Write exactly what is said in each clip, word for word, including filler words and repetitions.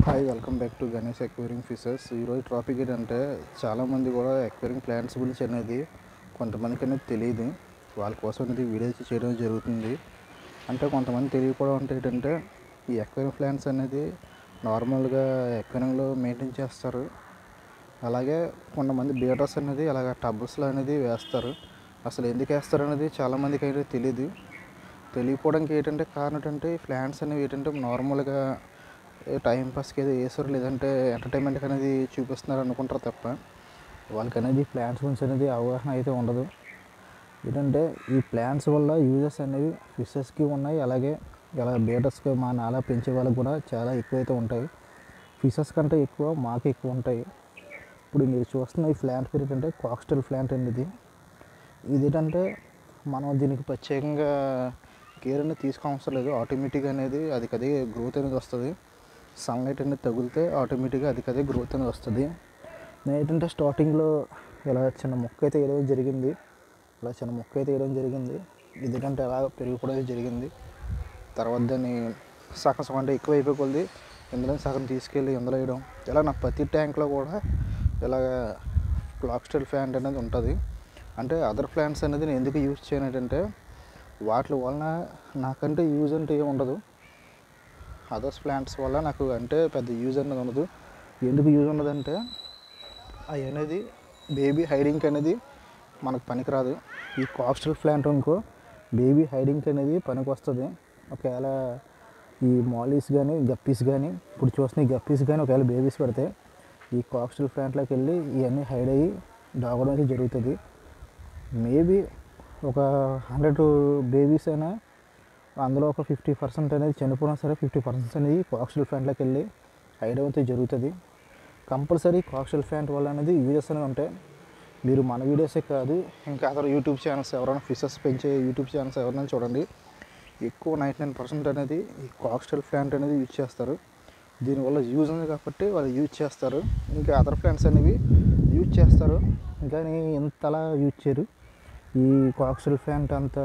Hi welcome back to Ganesh aquarium fishes. ఈరోజు topic ఏంటంటే చాలామంది కూడా ఎక్వేరింగ్ ప్లాంట్స్ గురించి అనేది కొంతమందికి అనేది తెలియదు. వాళ్ళ కోసం అనేది వీడియోస్ చేయడం జరుగుతుంది. అంటే కొంతమంది తెలియకపోవడం అంటే ఏంటంటే ఈ ఎక్వేరింగ్ ప్లాంట్స్ అనేది నార్మల్గా ఎక్వేరింగ్లో మెయింటైన్ చేస్తారు. అలాగే కొంతమంది బీటర్స్ అనేది అలాగ టబ్స్లో అనేది వేస్తారు. అసలు ఎందుకు వేస్తారు అనేది చాలామందికి అయితే తెలియదు. తెలియకపోవడానికి ఏంటంటే కారణం ఏంటంటే ఈ ప్లాంట్స్ అనేవి ఏంటంటే నార్మల్గా టైం పాస్కి ఏదో వేసారు, లేదంటే ఎంటర్టైన్మెంట్కి అనేది చూపిస్తున్నారు అనుకుంటారు తప్ప వాళ్ళకి అనేది ప్లాంట్స్ గురించి అనేది అవగాహన అయితే ఉండదు. ఏంటంటే ఈ ప్లాంట్స్ వల్ల యూజెస్ అనేవి ఫిషెస్కి ఉన్నాయి, అలాగే ఇలా బీటర్స్కి మా నాలా పెంచే వాళ్ళకి కూడా చాలా ఎక్కువైతే ఉంటాయి. ఫిషెస్ కంటే ఎక్కువ మాకు ఎక్కువ ఉంటాయి. ఇప్పుడు మీరు చూస్తున్న ఈ ప్లాంట్ పేరు ఏంటంటే కాక్స్టెల్ ప్లాంట్ అనేది. ఇది ఏంటంటే మనం దీనికి ప్రత్యేకంగా కేర్ అనేది తీసుకోవసరం లేదు. ఆటోమేటిక్గా అనేది అది అదే గ్రోత్ అనేది వస్తుంది. సన్లైట్ అనేది తగిలితే ఆటోమేటిక్గా అది అదే గ్రోత్ అనేది వస్తుంది. నేను ఏంటంటే స్టార్టింగ్లో ఇలా చిన్న మొక్క అయితే వేయడం జరిగింది. ఇలా చిన్న మొక్క అయితే వేయడం జరిగింది. ఇది ఏంటంటే అలా పెరిగిపోవడం జరిగింది. తర్వాత దాన్ని సగం సగం అంటే ఎక్కువ అయిపోయి కొద్ది ఇందులో సగం తీసుకెళ్ళి ఇందులో వేయడం. ఇలా నా ప్రతి ట్యాంక్లో కూడా ఇలాగ కాక్స్టెల్ ప్లాంట్ అనేది ఉంటుంది. అంటే అదర్ ప్లాంట్స్ అనేది నేను ఎందుకు యూజ్ చేయను ఏంటంటే వాటి వలన నాకంటే యూజ్ అంటే ఏమి ఉండదు. అదర్స్ ప్లాంట్స్ వల్ల నాకు అంటే పెద్ద యూజ్ అనేది ఉండదు. ఎందుకు యూజ్ ఉండదంటే అవి అనేది బేబీ హైడింగ్ అనేది మనకు పనికిరాదు. ఈ కాక్స్టెల్ ప్లాంట్ అనుకో బేబీ హైడింగ్ అనేది పనికి వస్తుంది. ఒకవేళ ఈ మాలీస్ కానీ గప్పీస్ కానీ ఇప్పుడు చూస్తున్న ఈ గప్పీస్ కానీ ఒకవేళ బేబీస్ పెడితే ఈ కాక్స్టెల్ ప్లాంట్లోకి వెళ్ళి ఇవన్నీ హైడ్ అయ్యి దాగడం అయితే జరుగుతుంది. మేబీ ఒక హండ్రెడ్ బేబీస్ అయినా అందులో ఒక ఫిఫ్టీ పర్సెంట్ అనేది చనిపోయినా సరే ఫిఫ్టీ పర్సెంట్ అనేది కాక్స్టెల్ ప్లాంట్లోకి వెళ్ళి హైడ్ అయితే జరుగుతుంది. కంపల్సరీ కాక్స్టెల్ ప్లాంట్ వల్ల అనేది యూజెస్ అనేవి ఉంటాయి. మీరు మన వీడియోసే కాదు, ఇంకా అదర్ యూట్యూబ్ ఛానల్స్ ఎవరైనా ఫిషెస్ పెంచే యూట్యూబ్ ఛానల్స్ ఎవరైనా చూడండి, ఎక్కువ నైంటీ నైన్ పర్సెంట్ అనేది ఈ కాక్స్టెల్ ప్లాంట్ అనేది యూజ్ చేస్తారు. దీనివల్ల యూజ్ ఉంది కాబట్టి వాళ్ళు యూజ్ చేస్తారు. ఇంకా అదర్ ప్లాంట్స్ అనేవి యూజ్ చేస్తారు, కానీ ఇంతలా యూజ్ చేయరు. ఈ కాక్స్టెల్ ప్లాంట్ అంత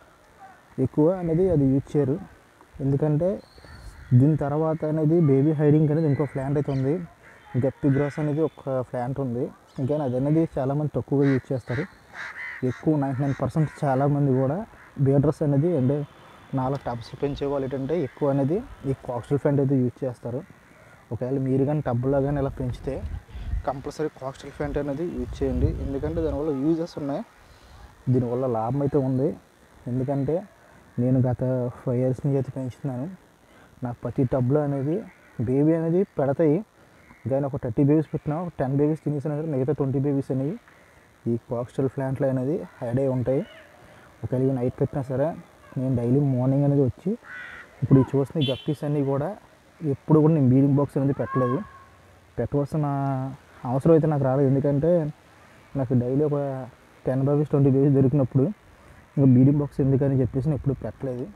ఎక్కువ అనేది అది యూజ్ చేయరు. ఎందుకంటే దీని తర్వాత అనేది బేబీ హైడింగ్ అనేది ఇంకో ప్లాంట్ అయితే ఉంది. గప్పీ గ్రాస్ అనేది ఒక ప్లాంట్ ఉంది. ఇంకా అది అనేది చాలామంది తక్కువగా యూజ్ చేస్తారు. ఎక్కువ నైంటీ నైన్ పర్సెంట్ చాలామంది కూడా బీటర్స్ అనేది అంటే నాలుగు టబ్స్ పెంచే వాళ్ళు ఏంటంటే ఎక్కువ అనేది ఈ కాక్స్టెల్ ప్లాంట్ అయితే యూజ్ చేస్తారు. ఒకవేళ మీరు కానీ టబ్లో కానీ ఇలా పెంచితే కంపల్సరీ కాక్స్టెల్ ప్లాంట్ అనేది యూజ్ చేయండి. ఎందుకంటే దానివల్ల యూజెస్ ఉన్నాయి, దీనివల్ల లాభం అయితే ఉంది. ఎందుకంటే నేను గత ఫైవ్ ఇయర్స్ నుంచి అయితే పెంచుతున్నాను. నాకు ప్రతి టబ్లో అనేది బేబీ అనేది పెడతాయి, కానీ ఒక థర్టీ బేబీస్ పెట్టినా ఒక టెన్ బేబీస్ తినేసినా సరే మిగతా ట్వంటీ బేబీస్ అనేవి ఈ కాక్స్టెల్ ప్లాంట్లో అనేది హైడ్ అయి ఉంటాయి. ఒకవేళ నైట్ పెట్టినా సరే నేను డైలీ మార్నింగ్ అనేది వచ్చి ఇప్పుడు ఈ చూసిన గప్పీస్ అన్నీ కూడా ఎప్పుడు కూడా నేను బీడింగ్ బాక్స్ అనేది పెట్టలేదు. పెట్టవలసిన అవసరం అయితే నాకు రాలేదు. ఎందుకంటే నాకు డైలీ ఒక టెన్ బేబీస్ ట్వంటీ బేబీస్ దొరికినప్పుడు ఇంకా బీడింగ్ బాక్స్ ఎందుకని చెప్పేసి నేను ఎప్పుడు పెట్టలేదు.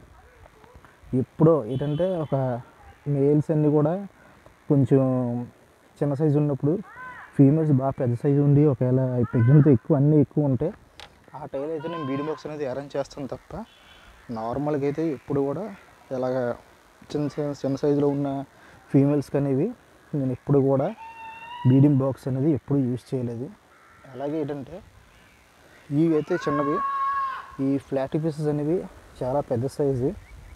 ఎప్పుడో ఏంటంటే ఒక మేల్స్ అన్నీ కూడా కొంచెం చిన్న సైజు ఉన్నప్పుడు ఫీమేల్స్ బాగా పెద్ద సైజు ఉండి ఒకవేళ ప్రెగ్నెంట్తో ఎక్కువ అన్నీ ఎక్కువ ఉంటే ఆ టైంలో అయితే నేను బీడింగ్ బాక్స్ అనేది అరేంజ్ చేస్తాను తప్ప నార్మల్గా అయితే ఎప్పుడు కూడా ఇలాగ చిన్న చిన్న సైజులో ఉన్న ఫీమేల్స్కి అనేవి నేను ఎప్పుడు కూడా బీడింగ్ బాక్స్ అనేది ఎప్పుడు యూజ్ చేయలేదు. అలాగే ఏంటంటే ఇవి అయితే చిన్నవి, ఈ ఫ్లాటీ ఫిషెస్ అనేవి చాలా పెద్ద సైజు,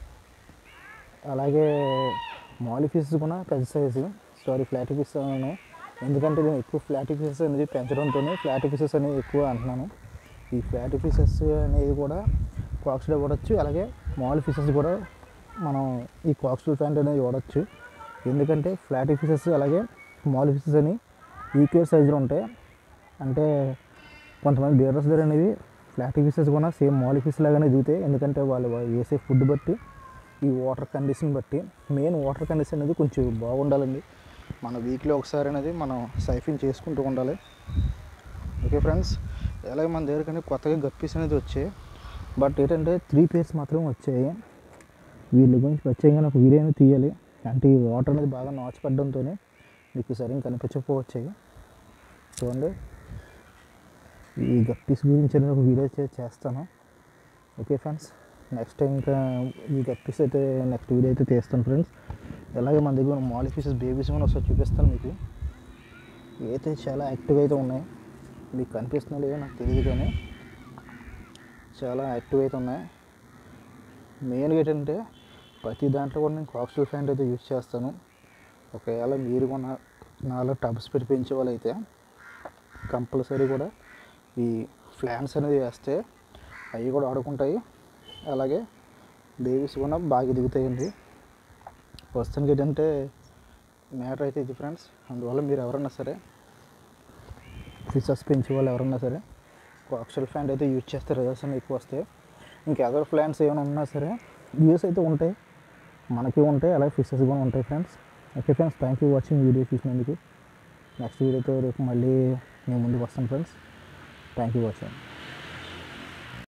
అలాగే మాలీ ఫిషెస్ కూడా పెద్ద సైజు. సారీ ఫ్లాటీ ఫిషెస్ అన్నాను, ఎందుకంటే నేను ఎక్కువ ఫ్లాటీ ఫిషెస్ అనేది పెంచడంతో ఫ్లాటీ ఫిషెస్ అనేవి ఎక్కువ అంటున్నాను. ఈ ఫ్లాటీ ఫిషెస్ అనేది కూడా కాక్స్టెల్ వాడచ్చు, అలాగే మాలీ ఫిషెస్ కూడా మనం ఈ కాక్స్టెల్ ప్లాంట్ అనేది వాడచ్చు. ఎందుకంటే ఫ్లాటీ ఫిషెస్ అలాగే మాలీ ఫిషెస్ అని ఈక్వల్ సైజులో ఉంటాయి. అంటే కొంతమంది బీటర్స్ దగ్గర అనేవి ఫ్లాటీ ఫిషెస్ కూడా సేమ్ మాలీ ఫిష్ లాగానే దిగుతాయి. ఎందుకంటే వాళ్ళు వేసే ఫుడ్ బట్టి ఈ వాటర్ కండిషన్ బట్టి, మెయిన్ వాటర్ కండిషన్ అనేది కొంచెం బాగుండాలండి. మన వీక్లీ ఒకసారి అనేది మనం సైఫింగ్ చేసుకుంటూ ఉండాలి. ఓకే ఫ్రెండ్స్, అలాగే మన దగ్గర కానీ కొత్తగా గప్పీస్ అనేది వచ్చాయి, బట్ ఏంటంటే త్రీ పేర్స్ మాత్రమే వచ్చాయి. వీళ్ళ గురించి ప్రత్యేకంగా నాకు వీడియో అనేది తీయాలి. అంటే ఈ వాటర్ అనేది బాగా నాచుపడడంతో మీకు సరిగ్గా కనిపించకపోవచ్చాయి. చూడండి, ఈ గప్పీస్ గురించి అనేది ఒక వీడియో చేస్తాను. ఓకే ఫ్రెండ్స్, నెక్స్ట్ టైం ఇంకా ఈ గప్పీస్ అయితే నెక్స్ట్ వీడియో అయితే తీస్తాను ఫ్రెండ్స్. అలాగే మన దగ్గర మాలి ఫిషెస్ బేబీస్ కూడా ఒకసారి చూపిస్తాను మీకు. అయితే చాలా యాక్టివ్ అయితే ఉన్నాయి, మీకు కనిపిస్తుందో లేదో నాకు తెలియదు కానీ చాలా యాక్టివ్ అయితే ఉన్నాయి. మెయిన్గా ఏంటంటే ప్రతి దాంట్లో కూడా నేను కాక్స్టెల్ ప్లాంట్ అయితే యూజ్ చేస్తాను. ఒకవేళ మీరు కూడా నాలో టబ్స్ పెట్టి పెంచే వాళ్ళు అయితే కంపల్సరీ కూడా ఈ ప్లాంట్స్ అనేది వేస్తే అవి కూడా ఆడుకుంటాయి, అలాగే బేబీస్ కూడా బాగా ఎదుగుతాయండి. ప్రస్తుతానికి ఏంటంటే మ్యాటర్ అయితే ఇది ఫ్రెండ్స్. అందువల్ల మీరు ఎవరన్నా సరే ఫిషెస్ పెంచే వాళ్ళు ఎవరన్నా సరే కాక్స్టెల్ ప్లాంట్ అయితే యూజ్ చేస్తే రిజల్ట్స్ అనేవి ఎక్కువ వస్తాయి. ఇంకా అదర్ ప్లాంట్స్ ఏమైనా ఉన్నా సరే యూస్ అయితే ఉంటాయి, మనకి ఉంటాయి, అలాగే ఫిషెస్ కూడా ఉంటాయి friends. Okay friends, thank you watching video చూసినందుకు. నెక్స్ట్ వీడియోతో రేపు మళ్ళీ మేము ముందుకు వస్తాం ఫ్రెండ్స్. Thank you watching.